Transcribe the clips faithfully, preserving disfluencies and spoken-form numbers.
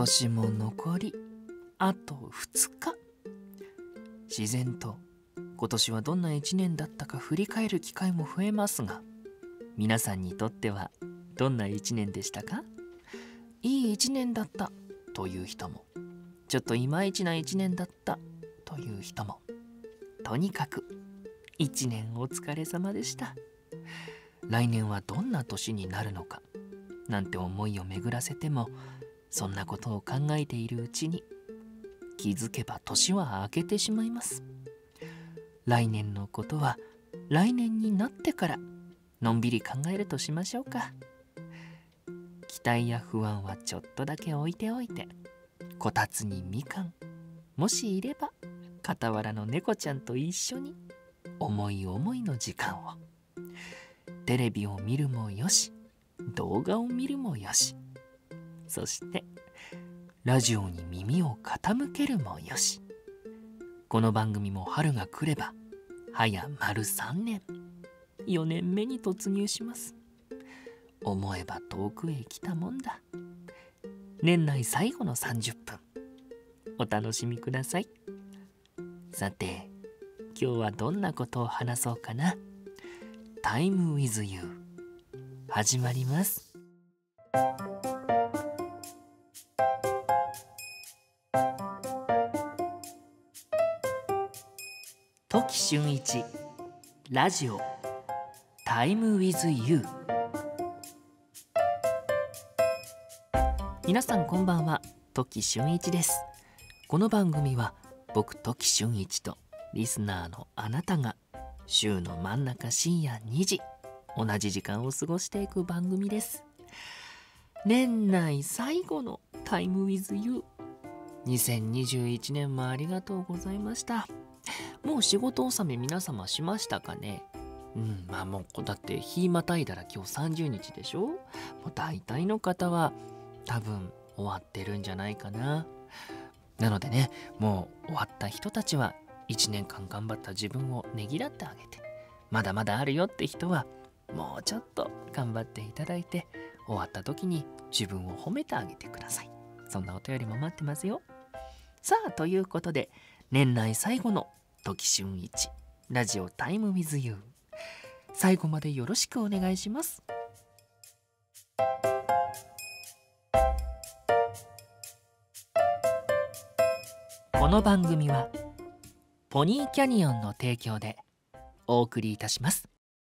年も残りあとふつか。自然と今年はどんな一年だったか振り返る機会も増えますが、皆さんにとってはどんな一年でしたか？いい一年だったという人も、ちょっといまいちな一年だったという人も、とにかく一年お疲れ様でした。来年はどんな年になるのかなんて思いを巡らせても、そんなことを考えているうちに気づけば年は明けてしまいます。来年のことは来年になってからのんびり考えるとしましょうか。期待や不安はちょっとだけ置いておいて、こたつにみかん、もしいれば傍らの猫ちゃんと一緒に思い思いの時間を。テレビを見るもよし、動画を見るもよし、そしてラジオに耳を傾けるもよし。この番組も春が来れば早丸さんねん、よねんめに突入します。思えば遠くへ来たもんだ。年内最後のさんじゅっぷん、お楽しみください。さて、今日はどんなことを話そうかな。Time with You 始まります。時俊一ラジオ Time with You。 皆さんこんばんは、時俊一です。この番組は僕時俊一とリスナーのあなたが週の真ん中深夜にじ、同じ時間を過ごしていく番組です。年内最後の Time with You。 にせんにじゅういちねんもありがとうございました。もう仕事納め皆様しましたかね。うん、まあもうだって日またいだら今日さんじゅうにちでしょ。もう大体の方は多分終わってるんじゃないかな。なのでね、もう終わった人たちはいちねんかん頑張った自分をねぎらってあげて、まだまだあるよって人はもうちょっと頑張っていただいて、終わった時に自分を褒めてあげてください。そんなお便りも待ってますよ。さあ、ということで年内最後の時俊一ラジオ Time with You、 最後までよろしくお願いします。この番組はポニーキャニオンの提供でお送りいたします。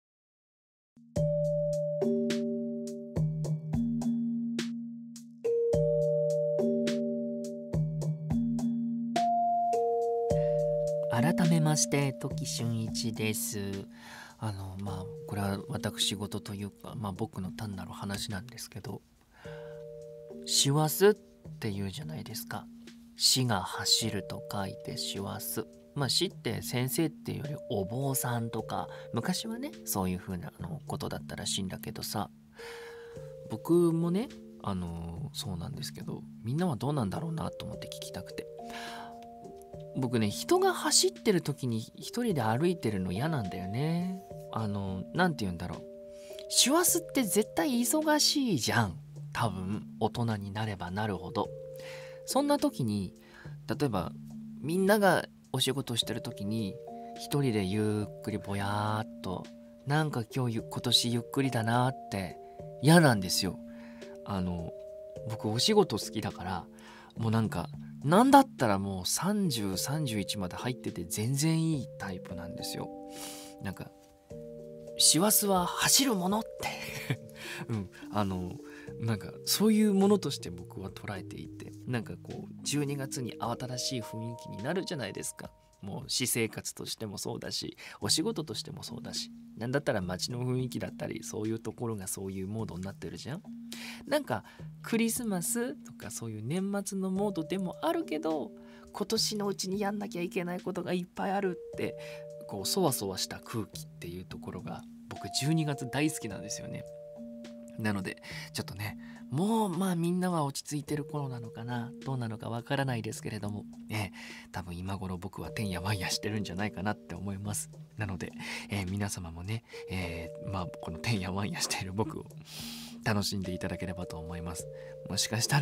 改めまして時俊一です。あのまあこれは私事というか、まあ僕の単なる話なんですけど、師走って言うじゃないですか。師が走ると書いて師走。まあ師って先生っていうよりお坊さんとか、昔はねそういう風なのことだったらしいんだけどさ、僕もねあのそうなんですけど、みんなはどうなんだろうなと思って聞きたくて。僕ね、人が走ってる時に一人で歩いてるの嫌なんだよね。あのなんて言うんだろう、師走って絶対忙しいじゃん、多分大人になればなるほど。そんな時に例えばみんながお仕事してる時に一人でゆっくりぼやーっと、なんか今日今年ゆっくりだなって嫌なんですよ。あの僕お仕事好きだから、もうなんかなんだったらもうさんじゅう、さんじゅういちまで入ってて全然いいタイプなんですよ。なんか師走は走るものってうんあのなんかそういうものとして僕は捉えていて、なんかこうじゅうにがつに慌ただしい雰囲気になるじゃないですか。もう私生活としてもそうだし、お仕事としてもそうだし、なんだったら街の雰囲気だったり、そういうところがそういうモードになってるじゃん。なんかクリスマスとかそういう年末のモードでもあるけど、今年のうちにやんなきゃいけないことがいっぱいあるって、こうそわそわした空気っていうところが僕じゅうにがつ大好きなんですよね。なのでちょっとね、もうまあみんなは落ち着いてる頃なのかな、どうなのかわからないですけれども、えー、多分今頃僕はてんやわんやしてるんじゃないかなって思います。なので、えー、皆様もね、えー、まあこのてんやわんやしている僕を楽しんでいただければと思います。もしかしたら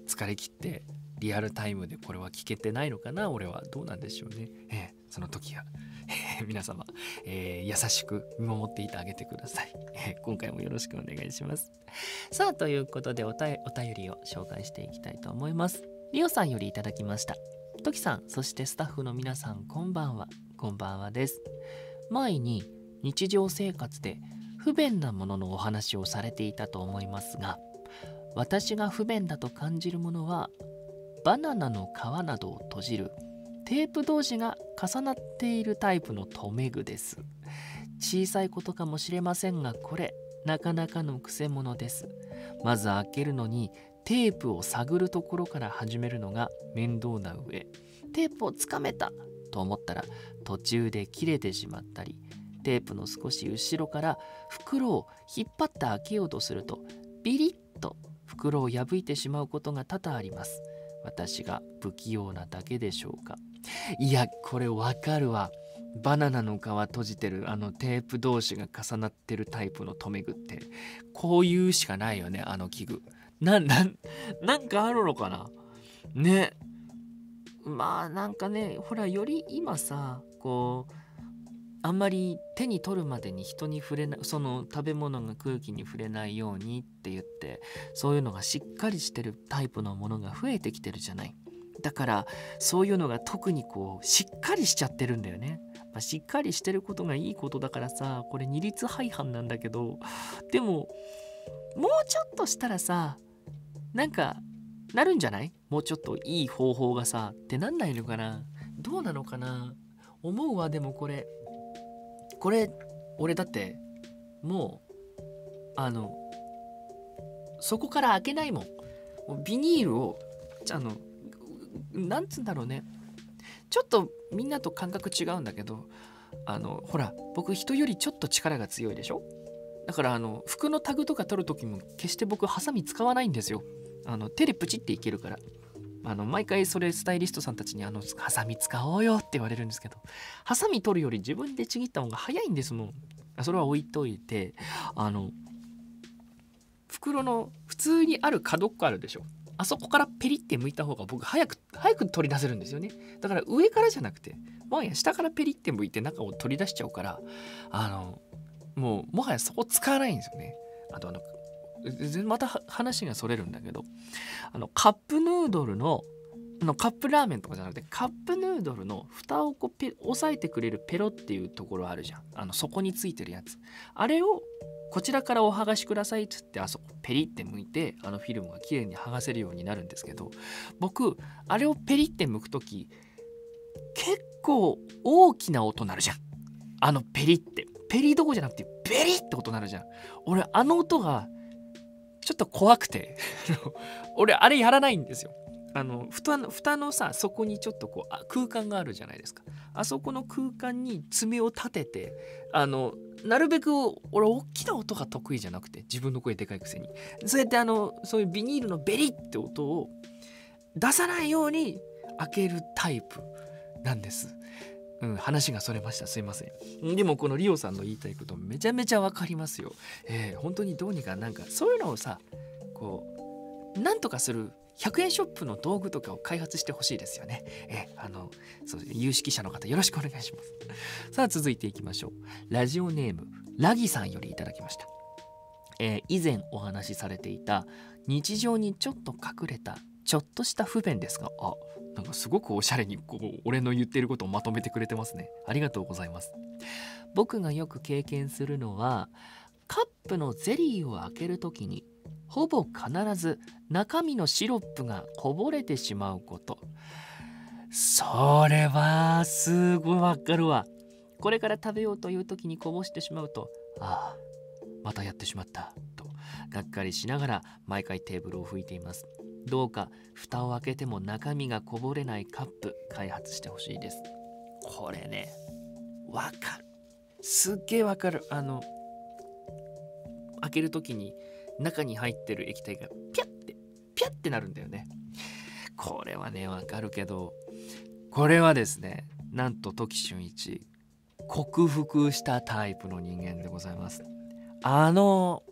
疲れ切ってリアルタイムでこれは聞けてないのかな。俺はどうなんでしょうね。えー、その時は、えー、皆様、えー、優しく見守っていてあげてください、えー、今回もよろしくお願いします。さあということでおたお便りを紹介していきたいと思います。リオさんよりいただきました。トキさん、そしてスタッフの皆さん、こんばんは。こんばんはです。前に日常生活で不便なもののお話をされていたと思いますが、私が不便だと感じるものはバナナの皮などを閉じるテープ同士が重なっているタイプの留め具です。小さいことかもしれませんが、これなかなかのくせ者です。まず開けるのにテープを探るところから始めるのが面倒な上、テープをつかめたと思ったら途中で切れてしまったり、テープの少し後ろから袋を引っ張って開けようとするとビリッと袋を破いてしまうことが多々あります。私が不器用なだけでしょうか。いや、これわかるわ。バナナの皮閉じてるあのテープ同士が重なってるタイプの留め具ってこういうしかないよね。あの器具な、な、なんかあるのかなね。まあなんかね、ほら、より今さ、こうあんまり手に取るまでに人に触れない、その食べ物が空気に触れないようにって言って、そういうのがしっかりしてるタイプのものが増えてきてるじゃない。だからそういうのが特にこうしっかりしちゃってるんだよね。まあ、しっかりしてることがいいことだからさ、これ二律背反なんだけど、でももうちょっとしたらさ、なんかなるんじゃない？もうちょっといい方法がさってなんないのかな。どうなのかな。思うわ。でもこれこれ俺だってもうあのそこから開けないもん。もうビニールをあのなんつうんだろうね、ちょっとみんなと感覚違うんだけど、あのほら僕人よりちょっと力が強いでしょ。だからあの服のタグとか取る時も決して僕ハサミ使わないんですよ。あの手でプチっていけるから。あの毎回それスタイリストさんたちにあのハサミ使おうよって言われるんですけど、ハサミ取るより自分でちぎった方が早いんですもん。それは置いといて、あの袋の普通にある角っこあるでしょ。あそこからペリって剥いた方が僕早く早く取り出せるんですよね。だから上からじゃなくてもはや下からペリって剥いて中を取り出しちゃうから、あのもうもはやそこ使わないんですよね。あとあのまた話がそれるんだけど、あのカップヌードルのあのカップラーメンとかじゃなくてカップヌードルの蓋をこうペ押さえてくれるペロっていうところあるじゃん。あの底についてるやつ、あれをこちらからお剥がしくださいっつってあそこペリって剥いて、あのフィルムがきれいに剥がせるようになるんですけど、僕あれをペリって剥くとき結構大きな音鳴るじゃん。あのペリってペリどこじゃなくてペリって音鳴るじゃん。俺あの音がちょっと怖くて俺あれやらないんですよ。あの蓋の蓋のさ、そこにちょっとこう空間があるじゃないですか。あそこの空間に爪を立てて、あのなるべく俺大きな音が得意じゃなくて、自分の声でかいくせにそうやってあのそういうビニールのベリって音を出さないように開けるタイプなんです。うん、話がそれました。すいません。でもこのリオさんの言いたいことめちゃめちゃわかりますよ。えー、本当にどうにかなんかそういうのをさ、こうなんとかするひゃくえんショップの道具とかを開発してほしいですよね。えー、あのそう有識者の方よろしくお願いします。さあ続いていきましょう。ラジオネームラギさんよりいただきました。えー、以前お話しされていた日常にちょっと隠れたちょっとした不便ですが、あ、なんかすごくおしゃれにこう俺の言っていることをまとめてくれてますね。ありがとうございます。僕がよく経験するのは、カップのゼリーを開けるときにほぼ必ず中身のシロップがこぼれてしまうこと。それはすごいわかるわ。これから食べようというときにこぼしてしまうと、ああまたやってしまったとがっかりしながら毎回テーブルを拭いています。どうか蓋を開けても中身がこぼれないカップ開発してほしいです。これね、わかる。すっげえわかる。あの開けるときに中に入ってる液体がピャッてピャッてなるんだよね。これはねわかるけど、これはですね、なんと時俊一克服したタイプの人間でございます。あの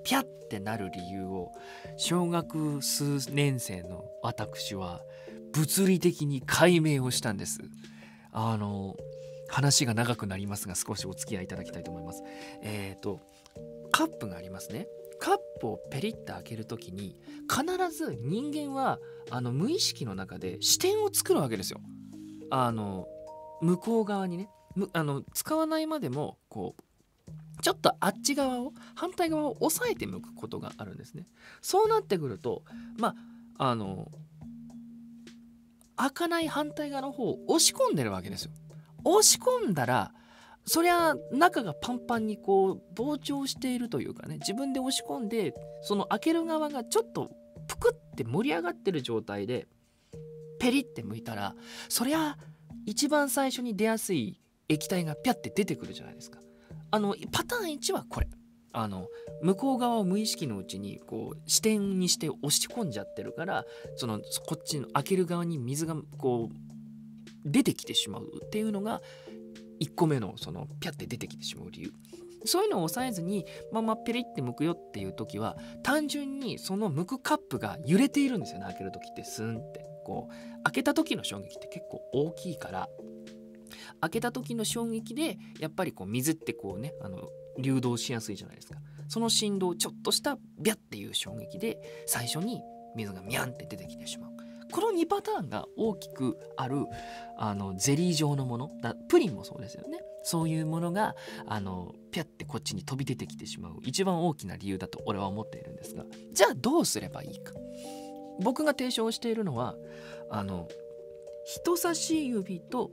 ピャってなる理由を小学数年生の私は物理的に解明をしたんです。あの話が長くなりますが少しお付き合いいただきたいと思います。えっとカップがありますね。カップをペリッと開けるときに必ず人間はあの無意識の中で視点を作るわけですよ。あの向こう側にね、あの使わないまでもこうちょっとあっち側を反対側を押さえて向くことがあるんですね。そうなってくるとまああの開かない反対側の方を押し込んでるわけですよ。押し込んだらそりゃ中がパンパンにこう膨張しているというかね、自分で押し込んでその開ける側がちょっとぷくって盛り上がってる状態でペリって剥いたら、そりゃ一番最初に出やすい液体がピャって出てくるじゃないですか。あのパターンいちはこれ、あの向こう側を無意識のうちにこう視点にして押し込んじゃってるから、そのこっちの開ける側に水がこう出てきてしまうっていうのがいっこめのそのピャって出てきてしまう理由。そういうのを抑えずにままペリって剥くよっていう時は、単純にその剥くカップが揺れているんですよね。開ける時ってスンってこう開けた時の衝撃って結構大きいから、開けた時の衝撃でやっぱりこう水ってこうね、あの流動しやすいじゃないですか。その振動、ちょっとしたビャっていう衝撃で最初に水がミャンって出てきてしまう。このにパターンが大きくあるあのゼリー状のものだ、プリンもそうですよね。そういうものがあのピャってこっちに飛び出てきてしまう一番大きな理由だと俺は思っているんですが、じゃあどうすればいいか。僕が提唱しているのは、あの人差し指と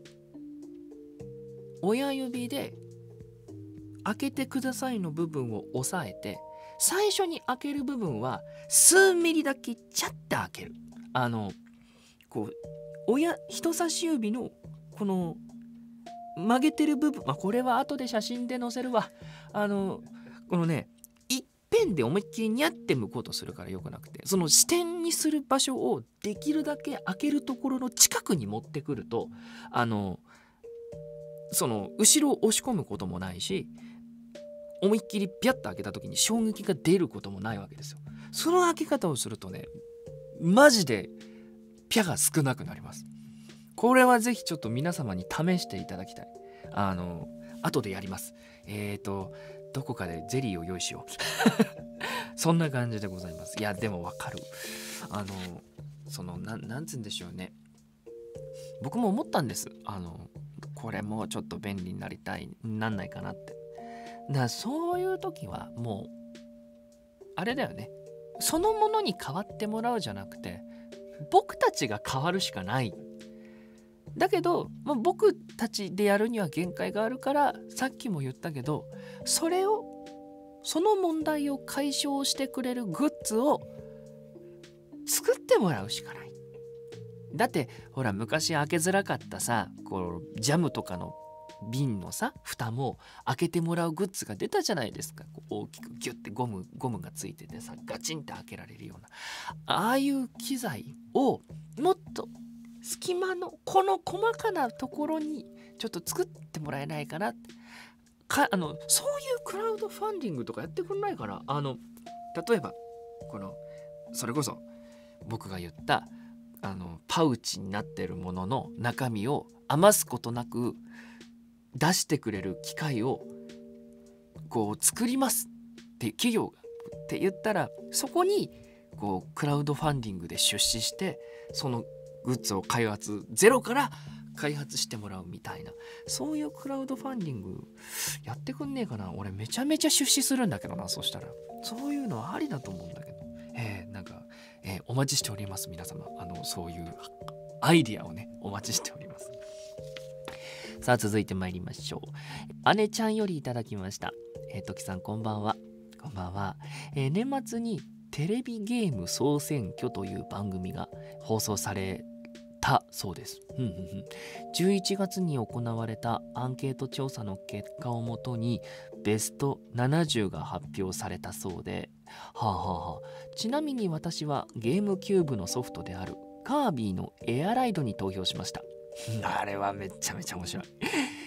親指で開けてくださいの部分を押さえて、最初に開ける部分は数ミリだけチャッて開ける。あのこう親人差し指のこの曲げてる部分、まあ、これは後で写真で載せるわ。あのこのね、一辺で思いっきりニャって向こうとするからよくなくて、その視点にする場所をできるだけ開けるところの近くに持ってくると、あのその後ろを押し込むこともないし、思いっきりビャッと開けた時に衝撃が出ることもないわけですよ。その開け方をするとね、マジでピャが少なくなります。これはぜひちょっと皆様に試していただきたい。あの後でやります。えーとどこかでゼリーを用意しようそんな感じでございます。いやでもわかる。あのそのななんつうんでしょうね。僕も思ったんです。あのこれもうちょっと便利になりたい、なんないかなって。だからそういう時はもうあれだよね。そのものに変わってもらうじゃなくて、僕たちが変わるしかない。だけど、まあ、僕たちでやるには限界があるから、さっきも言ったけど、それをその問題を解消してくれるグッズを作ってもらうしかない。だってほら、昔開けづらかったさ、こうジャムとかの瓶のさ蓋も開けてもらうグッズが出たじゃないですか。こう大きくギュッてゴムゴムがついててさ、ガチンって開けられるような、ああいう機材をもっと隙間のこの細かなところにちょっと作ってもらえないかなか。あのそういうクラウドファンディングとかやってくんないかな。あの例えばこのそれこそ僕が言ったあのパウチになってるものの中身を余すことなく出してくれる機械をこう作りますって企業がって言ったら、そこにこうクラウドファンディングで出資してそのグッズを開発、ゼロから開発してもらうみたいな、そういうクラウドファンディングやってくんねえかな。俺めちゃめちゃ出資するんだけどな。そしたらそういうのはありだと思うんだけど、えー、なんか、えー、お待ちしております皆様。あのそういうアイディアをねお待ちしております。さあ続いて参りましょう。姉ちゃんよりいただきました。えー、時さんこんばんは。こんばんは。えー、年末にテレビゲーム総選挙という番組が放送されたそうです。じゅういちがつに行われたアンケート調査の結果をもとにベストななじゅうが発表されたそうで、はあはあはあ、ちなみに私はゲームキューブのソフトであるカービィのエアライドに投票しました。あれはめちゃめちゃ面白い。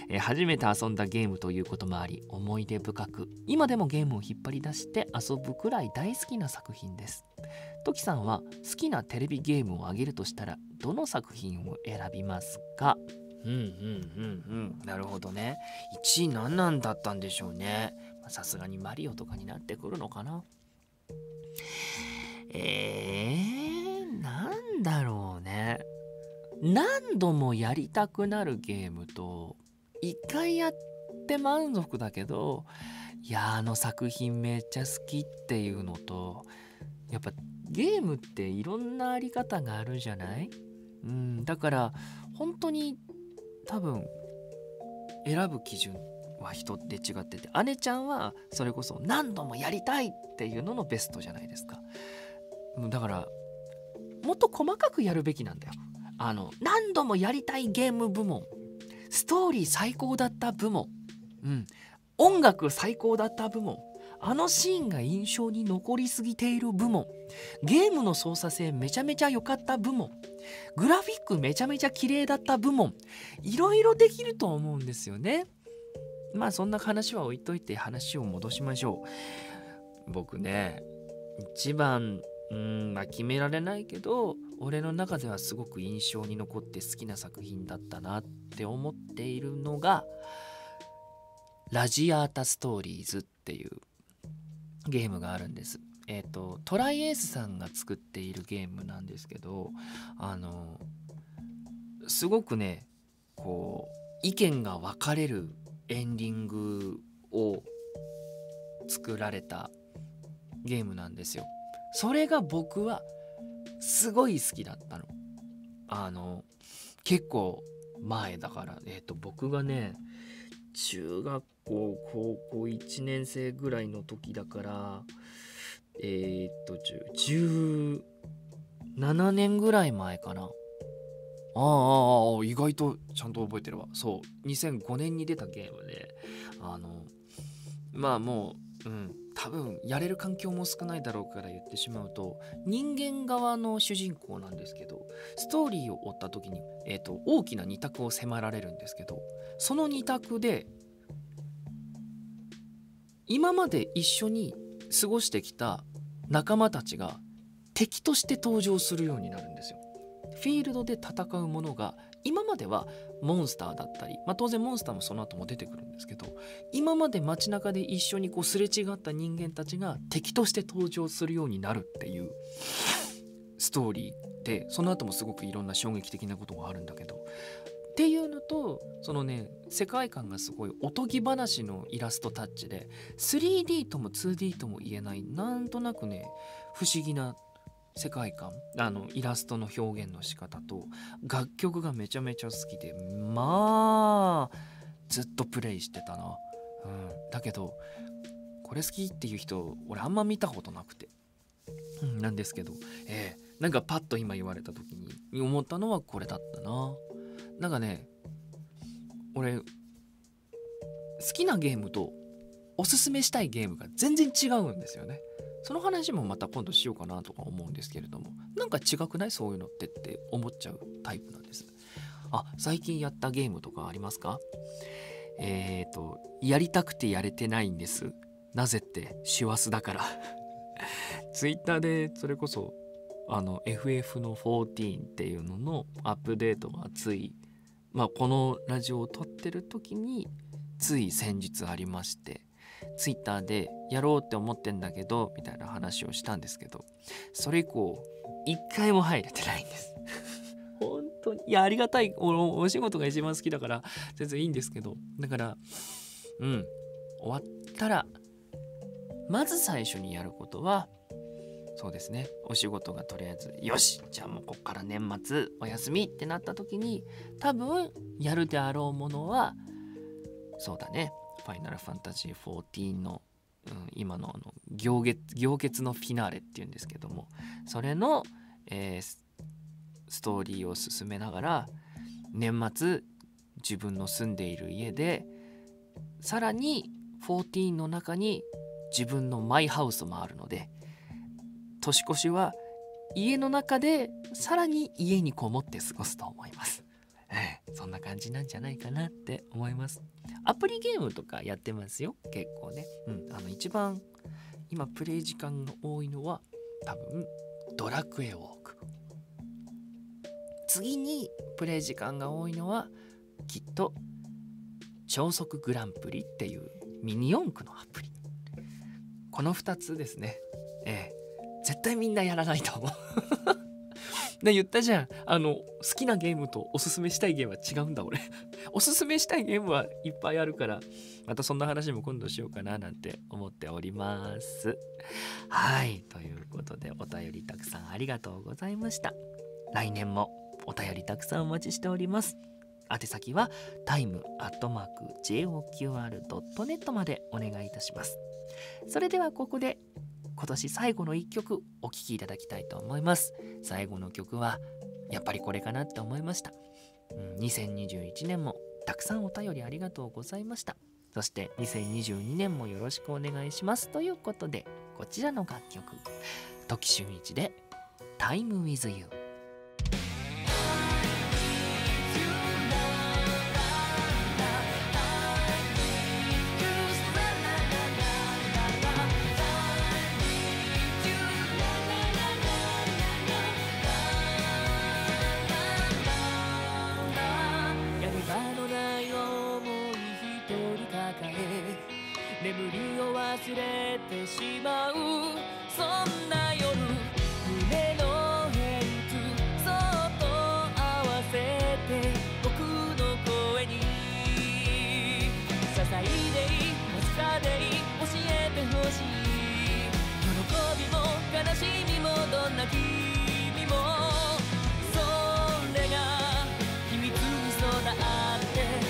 えー初めて遊んだゲームということもあり思い出深く、今でもゲームを引っ張り出して遊ぶくらい大好きな作品です。トキさんは好きなテレビゲームを挙げるとしたらどの作品を選びますか？うんうんうんうんなるほどね。いちい何なんだったんでしょうね。さすがにマリオとかになってくるのかな。えー、なんだろうね。何度もやりたくなるゲームと、一回やって満足だけど、いやあの作品めっちゃ好きっていうのと、やっぱゲームっていろんなあり方があるじゃない？うん、だから本当に多分選ぶ基準は人って違ってて、姉ちゃんはそれこそ何度もやりたいっていうののベストじゃないですか。だからもっと細かくやるべきなんだよ。あの何度もやりたいゲーム部門、ストーリー最高だった部門、うん、音楽最高だった部門、あのシーンが印象に残りすぎている部門、ゲームの操作性めちゃめちゃ良かった部門、グラフィックめちゃめちゃ綺麗だった部門、いろいろできると思うんですよね。まあそんな話は置いといて話を戻しましょう。僕ね、一番うーんまあ決められないけど、俺の中ではすごく印象に残って好きな作品だったなって思っているのがラジアータストーリーズっていうゲームがあるんです。えっとトライエースさんが作っているゲームなんですけど、あのすごくねこう意見が分かれるエンディングを作られたゲームなんですよ。それが僕はすごい好きだったの。あの結構前だから、えっと僕がね中学校高校いちねん生ぐらいの時だから、えっとじゅうななねんぐらい前かな。ああああ意外とちゃんと覚えてるわ。そうにせんごねんに出たゲームで、あのまあもううん多分やれる環境も少ないだろうから言ってしまうと、人間側の主人公なんですけど、ストーリーを追った時に、えーと、大きな二択を迫られるんですけど、その二択で今まで一緒に過ごしてきた仲間たちが敵として登場するようになるんですよ。フィールドで戦うものが今まではモンスターだったり、まあ、当然モンスターもその後も出てくるんですけど、今まで街中で一緒にこうすれ違った人間たちが敵として登場するようになるっていうストーリーで、その後もすごくいろんな衝撃的なことがあるんだけどっていうのと、そのね世界観がすごいおとぎ話のイラストタッチで スリーディー とも ツーディー とも言えない、なんとなくね不思議な世界観、あのイラストの表現の仕方と楽曲がめちゃめちゃ好きで、まあずっとプレイしてたな、うん、だけどこれ好きっていう人俺あんま見たことなくて、うん、なんですけど、えー、なんかパッと今言われた時に思ったのはこれだったな。なんかね俺好きなゲームとおすすめしたいゲームが全然違うんですよね。その話もまた今度しようかなとか思うんですけれども、なんか違くないそういうのってって思っちゃうタイプなんです。あ、最近やったゲームとかありますか？えーとやりたくてやれてないんです。なぜって師走だからツイッターでそれこそあの エフエフ のじゅうよんっていうののアップデートがつい、まあこのラジオを撮ってる時につい先日ありまして、ツイッターでやろうって思ってんだけどみたいな話をしたんですけど、それ以降一回も入れてないんです本当に。いやありがたい、 お, お仕事が一番好きだから全然いいんですけど、だからうん終わったらまず最初にやることはそうですね、お仕事がとりあえずよしじゃあもうこっから年末お休みってなった時に多分やるであろうものはそうだね、ファイナルファンタジーじゅうよんの、うん、今のあの行月行月のフィナーレっていうんですけども、それの、えー、ストーリーを進めながら年末自分の住んでいる家でさらにじゅうよんの中に自分のマイハウスもあるので、年越しは家の中でさらに家にこもって過ごすと思いますええ、そんな感じなんじゃないかなって思います。アプリゲームとかやってますよ、結構ね。うん、あの一番今プレイ時間が多いのは多分ドラクエウォーク。次にプレイ時間が多いのはきっと超速グランプリっていうミニ四駆のアプリ。このふたつですね。ええ、絶対みんなやらないと思う。ね、言ったじゃん。あの好きなゲームとおすすめしたいゲームは違うんだ俺。おすすめしたいゲームはいっぱいあるから、またそんな話も今度しようかななんて思っております。はい、ということでお便りたくさんありがとうございました。来年もお便りたくさんお待ちしております。宛先は タイム アットマーク ジェイオーキューアール ドットネット までお願いいたします。それではここで今年最後の一曲お聴きいただきたいと思います。最後の曲はやっぱりこれかなって思いました。うん、にせんにじゅういちねんもたくさんお便りありがとうございました。そしてにせんにじゅうにねんもよろしくお願いしますということで、こちらの楽曲、時俊一で Time with You。眠りを忘れてしまうそんな夜、胸の辺そっと合わせて僕の声にささいでいい、わずかでいい、教えてほしい。喜びも悲しみもどんな君も、それが秘密に備わって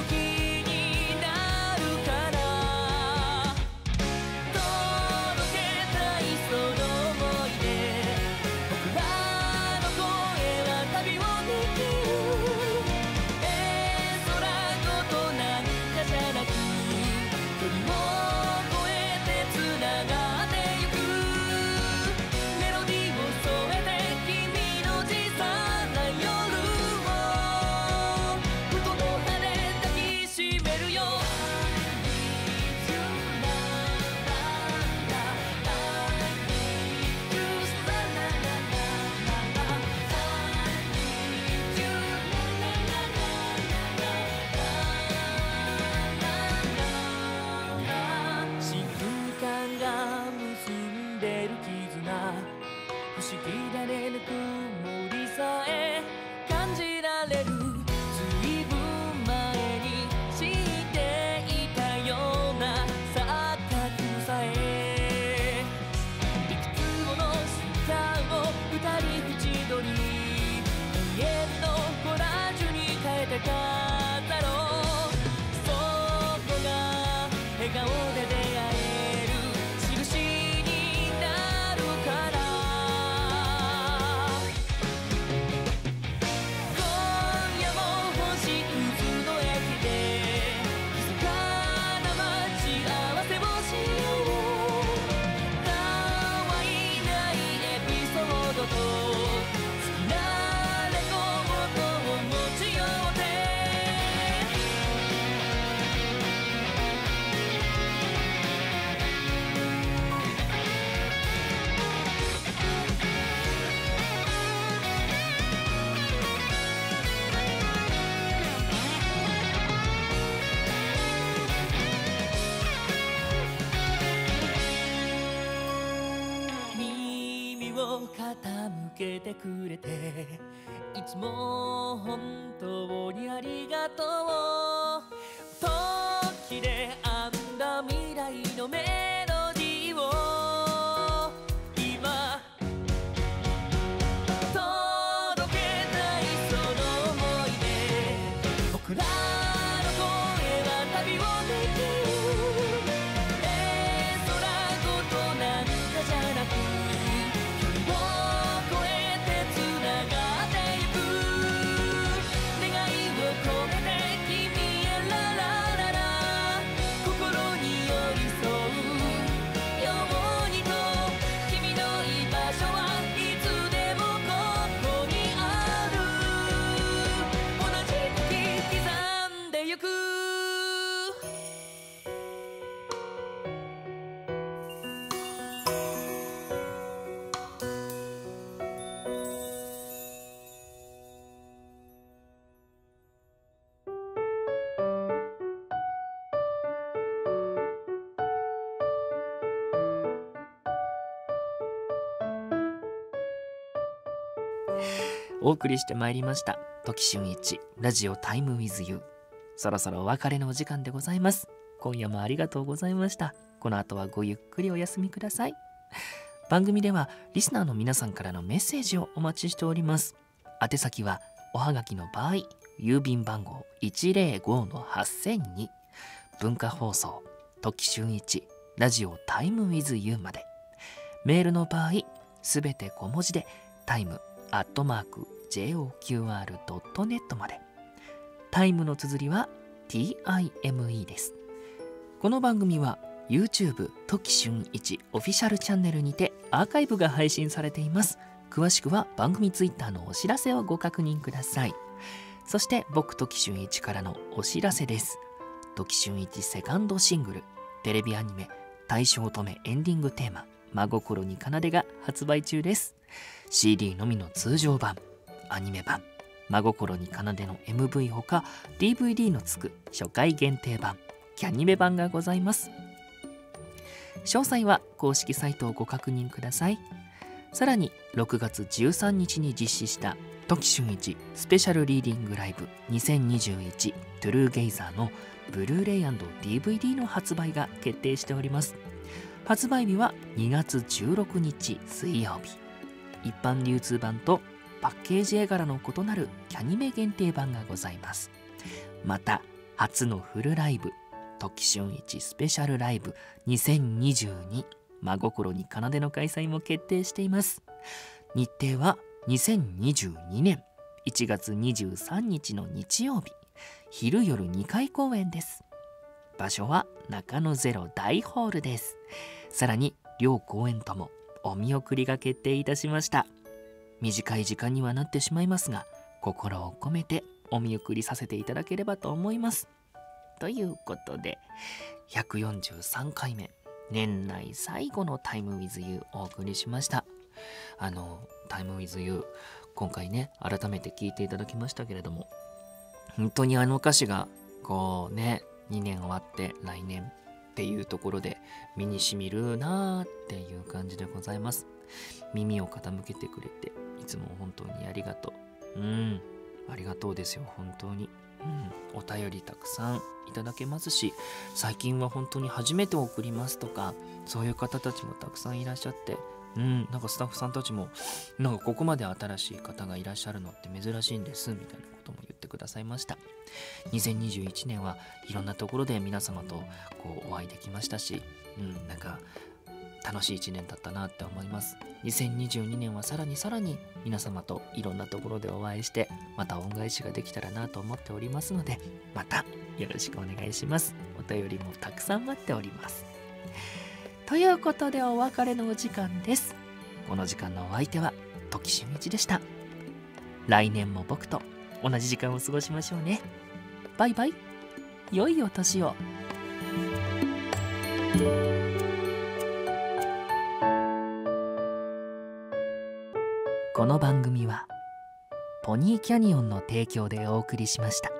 傾けてくれていつも本当にありがとう。時で編んだ未来のメロディーを今届けたい、その想いで僕らの声は旅をできる。えー、空ごとなんかじゃなく君お送りしてまいりました時俊一ラジオタイムウィズユー。そろそろお別れのお時間でございます。今夜もありがとうございました。この後はごゆっくりお休みください。番組ではリスナーの皆さんからのメッセージをお待ちしております。宛先はおはがきの場合、郵便番号 いちぜろごのはっせんに、文化放送時俊一ラジオタイムウィズユーまで。メールの場合、すべて小文字でタイムアットマーク ジェイオーキューアールドットネット まで。タイムの綴りは ティーアイエムイー です。この番組は YouTube 時俊一オフィシャルチャンネルにてアーカイブが配信されています。詳しくは番組 Twitter のお知らせをご確認ください。そして僕時俊一からのお知らせです。時俊一セカンドシングルテレビアニメ大正乙女エンディングテーマ真心に奏でが発売中です。 シーディー のみの通常版、アニメ版、真心に奏での エムブイ ほか ディーブイディー のつく初回限定版、キャニメ版がございます。詳細は公式サイトをご確認ください。さらにろくがつじゅうさんにちに実施した時俊一スペシャルリーディングライブにせんにじゅういちトゥルーゲイザーのブルーレイ&ディーブイディー の発売が決定しております。発売日はにがつじゅうろくにち水曜日。一般流通版とパッケージ絵柄の異なるキャニメ限定版がございます。また初のフルライブ時俊一スペシャルライブにせんにじゅうに真心に奏での開催も決定しています。日程はにせんにじゅうにねんいちがつにじゅうさんにちの日曜日、昼夜にかい公演です。場所は中野ゼロ大ホールです。さらに両公演ともお見送りが決定いたしました。短い時間にはなってしまいますが、心を込めてお見送りさせていただければと思います。ということでひゃくよんじゅうさんかいめ、年内最後のタイムウィズユーお送りしました。あのタイムウィズユー、今回ね改めて聞いていただきましたけれども、本当にあの歌詞がこうねにねん終わって来年っていうところで身にしみるなーっていう感じでございます。耳を傾けてくれていつも本当にありがとう。うんありがとうですよ本当に。うん、お便りたくさんいただけますし、最近は本当に初めて送りますとかそういう方たちもたくさんいらっしゃって、うん、なんかスタッフさんたちもなんかここまで新しい方がいらっしゃるのって珍しいんですみたいなことも言ってくださいました。にせんにじゅういちねんはいろんなところで皆様とこうお会いできましたし、うん、なんか楽しいいちねんだったなって思います。にせんにじゅうにねんはさらにさらに皆様といろんなところでお会いしてまた恩返しができたらなと思っておりますので、またよろしくお願いします。お便りもたくさん待っております。ということでお別れのお時間です。この時間のお相手は時俊一でした。来年も僕と同じ時間を過ごしましょうね。バイバイ。良いお年を。この番組はポニーキャニオンの提供でお送りしました。